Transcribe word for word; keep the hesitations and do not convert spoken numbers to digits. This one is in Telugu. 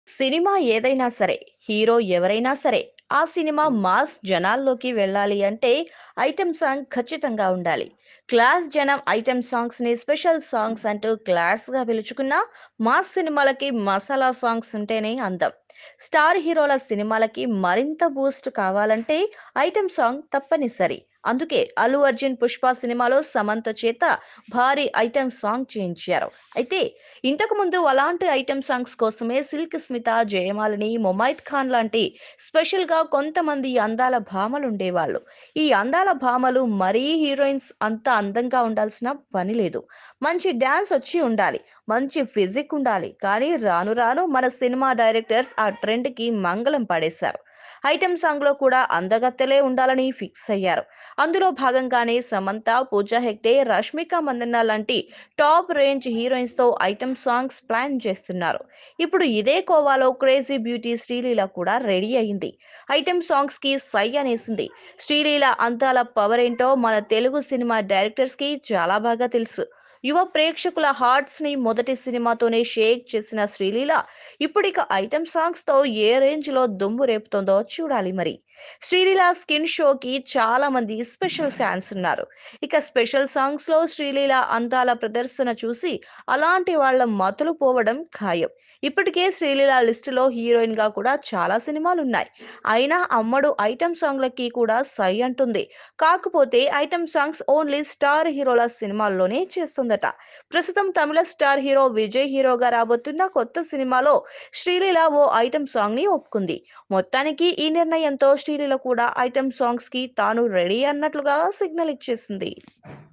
సినిమా ఏదైనా సరే, హీరో ఎవరైనా సరే, ఆ సినిమా మాస్ జనాల్లోకి వెళ్ళాలి అంటే ఐటెమ్ సాంగ్ ఖచ్చితంగా ఉండాలి. క్లాస్ జనం ఐటెమ్ సాంగ్స్ ని స్పెషల్ సాంగ్స్ అంటూ క్లాస్ గా పిలుచుకున్న మాస్ సినిమాలకి మసాలా సాంగ్స్ ఉంటేనే అందం. స్టార్ హీరోల సినిమాలకి మరింత బూస్ట్ కావాలంటే ఐటెమ్ సాంగ్ తప్పనిసరి. అందుకే అల్లు అర్జున్ పుష్ప సినిమాలో సమంత చేత భారీ ఐటెమ్ సాంగ్ చేయించారు. అయితే ఇంతకు ముందు అలాంటి ఐటెమ్ సాంగ్స్ కోసమే సిల్క్ స్మిత, జయమాలిని, ముమైత్ ఖాన్ లాంటి స్పెషల్ గా కొంతమంది అందాల భామలు ఉండేవాళ్ళు. ఈ అందాల భామలు మరీ హీరోయిన్స్ అంత అందంగా ఉండాల్సిన పని లేదు. మంచి డాన్స్ వచ్చి ఉండాలి, మంచి ఫిజిక్ ఉండాలి. కానీ రాను రాను మన సినిమా డైరెక్టర్స్ ఆ ట్రెండ్ కి మంగళం పడేశారు. ఐటెం సాంగ్ లో కూడా అందగత్తెలే ఉండాలని ఫిక్స్ అయ్యారు. అందులో భాగంగానే సమంత, పూజా హెగ్డే, రష్మిక మందన్న లాంటి టాప్ రేంజ్ హీరోయిన్స్ తో ఐటెం సాంగ్స్ ప్లాన్ చేస్తున్నారు. ఇప్పుడు ఇదే కోవాలో క్రేజీ బ్యూటీ శ్రీలీల కూడా రెడీ అయింది. ఐటెం సాంగ్స్ కి సై అనేసింది. శ్రీలీల అందాల పవర్ ఏంటో మన తెలుగు సినిమా డైరెక్టర్స్ కి చాలా బాగా తెలుసు. యువ ప్రేక్షకుల హార్ట్స్ ని మొదటి సినిమాతోనే షేక్ చేసిన శ్రీలీల ఇప్పుడిక ఐటెం సాంగ్స్ తో ఏ రేంజ్ లో దుమ్ము రేపుతోందో చూడాలి మరి. శ్రీలీల స్కిన్ షోకి చాలా మంది స్పెషల్ ఫ్యాన్స్ ఉన్నారు. ఇక స్పెషల్ సాంగ్స్ లో శ్రీలీల అందాల ప్రదర్శన చూసి అలాంటి వాళ్ళ మతులు పోవడం ఖాయం. ఇప్పటికే శ్రీలీల లిస్టులో హీరోయిన్ గా కూడా చాలా సినిమాలు ఉన్నాయి. అయినా అమ్మడు ఐటెం సాంగ్లకి కూడా సై అంటుంది. కాకపోతే ఐటెం సాంగ్స్ ఓన్లీ స్టార్ హీరోల సినిమాల్లోనే చేస్తుందట. ప్రస్తుతం తమిళ స్టార్ హీరో విజయ్ హీరోగా రాబోతున్న కొత్త సినిమాలో శ్రీలీల ఓ ఐటెం సాంగ్ ని ఒప్పుకుంది. మొత్తానికి ఈ నిర్ణయంతో శ్రీలీల కూడా ఐటెం సాంగ్స్ కి తాను రెడీ అన్నట్లుగా సిగ్నల్ ఇచ్చేసింది.